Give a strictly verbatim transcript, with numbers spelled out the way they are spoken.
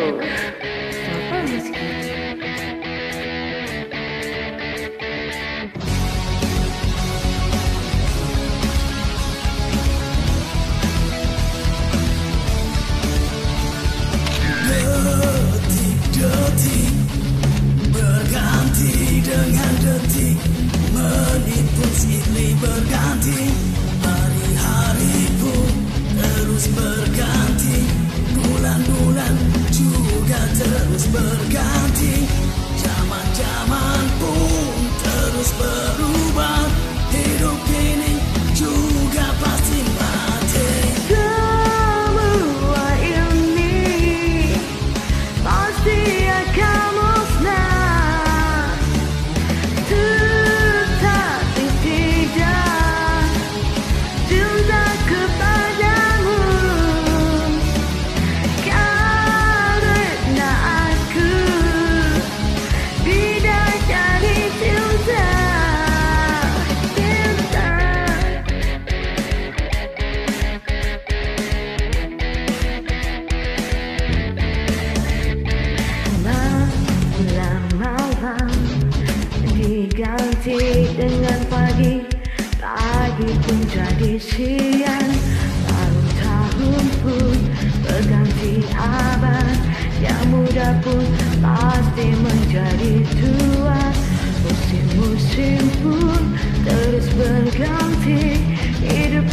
Siapa Rizky? Detik-detik berganti dengan detik, menit pun silih berganti, hari-hari pun terus berganti, bulan-bulan juga terus berganti, zaman-zaman pun terus berubah, hidup ini juga pasti mati. Semua ini pasti akan musnah, tetapi tidak cinta kepadamu, karena aku bidadari cinta, cinta. Malam-malam diganti dengan pagi, pagi pun jadi siang, tahun-tahun pun berganti abad, yang muda pun pasti menjadi tua, musim-musim pun terus berganti, hidup